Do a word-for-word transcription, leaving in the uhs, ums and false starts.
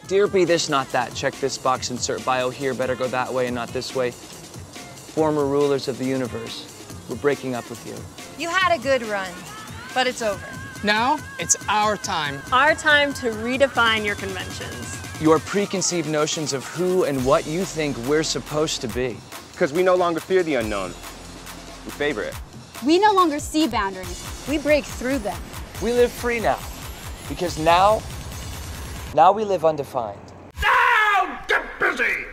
Dear be this, not that. Check this box, insert bio here. Better go that way and not this way. Former rulers of the universe, we're breaking up with you. You had a good run, but it's over. Now, it's our time. Our time to redefine your conventions. Your preconceived notions of who and what you think we're supposed to be. Because we no longer fear the unknown. We favor it. We no longer see boundaries. We break through them. We live free now. Because now, now we live undefined. Now, get busy!